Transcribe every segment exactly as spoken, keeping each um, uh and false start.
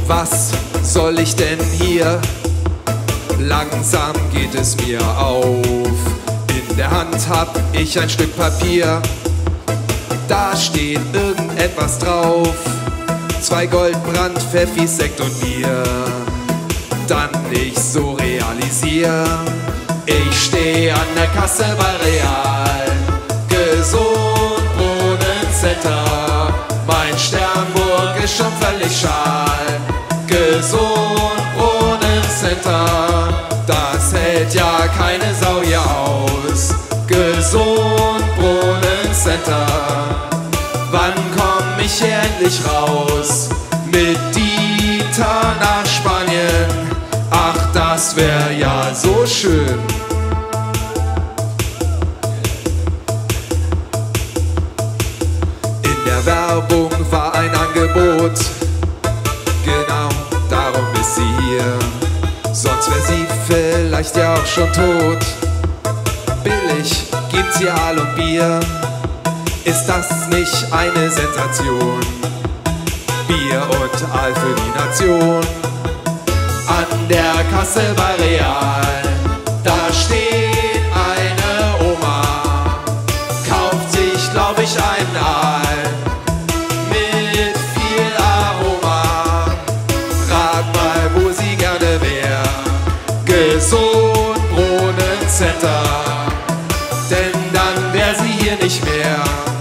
Was soll ich denn hier? Langsam geht es mir auf. In der Hand hab ich ein Stück Papier. Da steht irgendetwas drauf. Zwei Goldbrand, Pfeffis, Sekt und Bier. Dann ich so realisier, ich steh an der Kasse bei Real. Gesund, Brunnen-Center. Mein Sternburg ist schon völlig schal. Gesund, Brunnen-Center. Das hält ja keine Sau hier aus. Gesund, Brunnen-Center. Wann komm ich hier endlich raus? Mit Dieter nach Spanien. Ach, das wär ja so schön. In der Werbung war ein Angebot. Genau, darum ist sie hier. Sonst wär sie vielleicht ja auch schon tot. Billig gibt's hier Aal und Bier. Ist das nicht eine Sensation? Bier und Aal für die Nation. An der Kasse bei Real, da steht eine Oma. Kauft sich, glaub ich, einen Aal mit viel Aroma. Rat mal, wo sie gerne wär. Gesund, Brunnen-Center. Denn dann wär sie hier nicht mehr.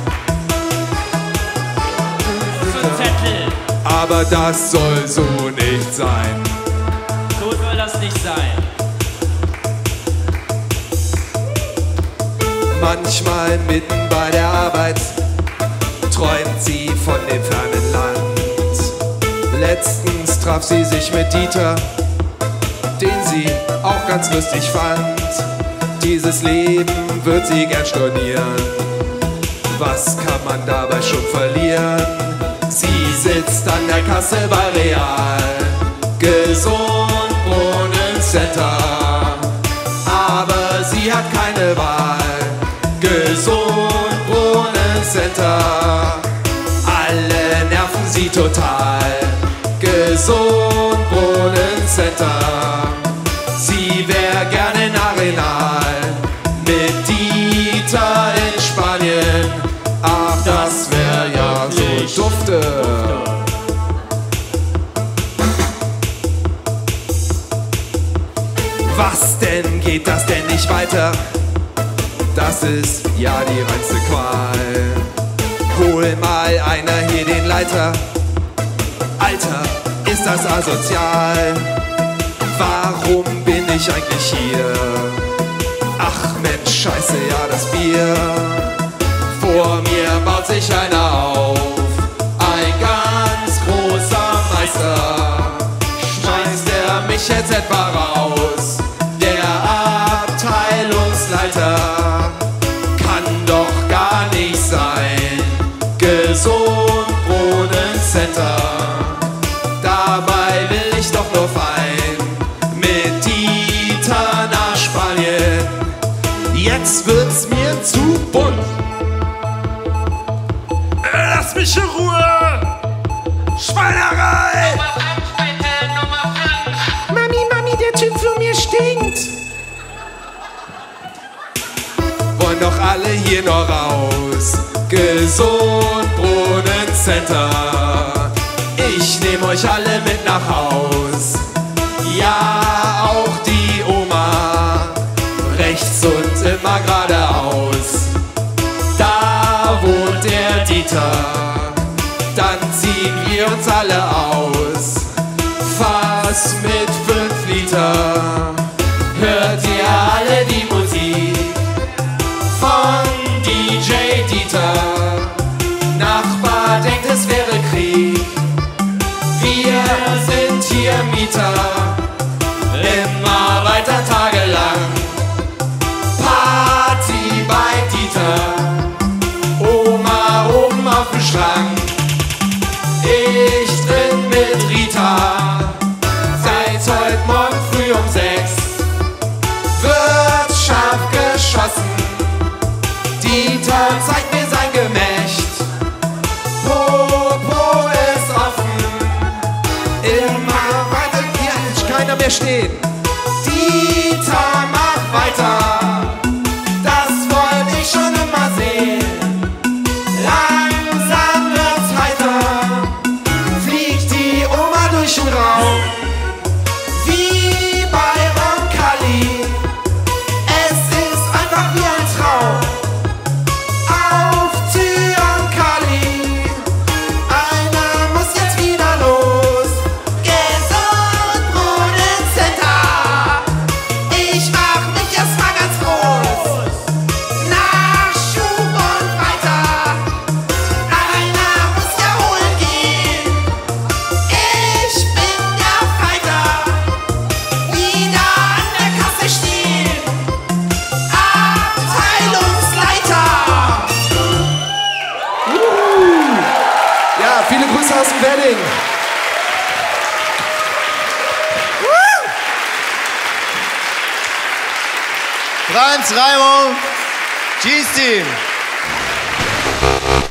Aber das soll so nicht sein. So soll das nicht sein. Manchmal mitten bei der Arbeit träumt sie von dem fernen Land. Letztens traf sie sich mit Dieter, den sie auch ganz lustig fand. Dieses Leben wird sie gern stornieren. Was kann man dabei schon verlieren? Sie sitzt an der Kasse bei Real. Gesund, Brunnen-Center. Aber sie hat keine Wahl. Gesund, Brunnen-Center. Alle nerven sie total. Gesund, Brunnen-Center. Sie wär gerne in Arenal mit Dieter in Spanien. Ach, das wär ja so dufte. Was denn, geht das denn nicht weiter? Das ist ja die reinste Qual. Hol mal einer hier den Leiter. Alter, ist das asozial? Warum bin ich eigentlich hier? Ach Mensch, scheiße, ja das Bier. Vor mir baut sich einer auf. Ein ganz großer Meister. Schmeißt er mich jetzt etwa raus? Abteilungsleiter kann doch gar nicht sein. Gesund, Brunnen-Center. Dabei will ich doch nur fein mit Dieter nach Spanien. Jetzt wird's mir zu bunt. Lass mich in Ruhe! Schweinerei! Mami, Mami, der Typ für mir stinkt. Wollen doch alle hier noch raus. Gesund, Brunnen-Center. Ich nehm euch alle mit nach Haus. Ja, auch die Oma. Rechts und immer geradeaus. Da wohnt der Dieter. Dann ziehen wir uns alle aus. Fass mit fünf Liter. Hört ihr alle die Musik von D J Dieter? Nachbar denkt, es wäre Krieg. Wir sind hier Mieter. Immer weiter tagelang. Party bei Dieter. Oma oben auf dem Schrank. Ich drin mit Rita. Seit heute Morgen früh um sechs. wir stehen. Dieter, mach weiter, das wollte ich schon immer sehen. Langsam wird's heiter, fliegt die Oma durch den Raum. Wie bei Roncalli, es ist einfach wie ein Traum. Auf Zyankali, einer muss jetzt wieder los. Gesundbrunnen-Center, ich mach mich erstmal ganz groß. Nachschub und weiter, einer muss ja holen gehen. Ich bin der Fighter, wieder an der Kasse stehen. Abteilungsleiter. Ja, viele Grüße aus dem Wedding. Franz Reimung, G-Team.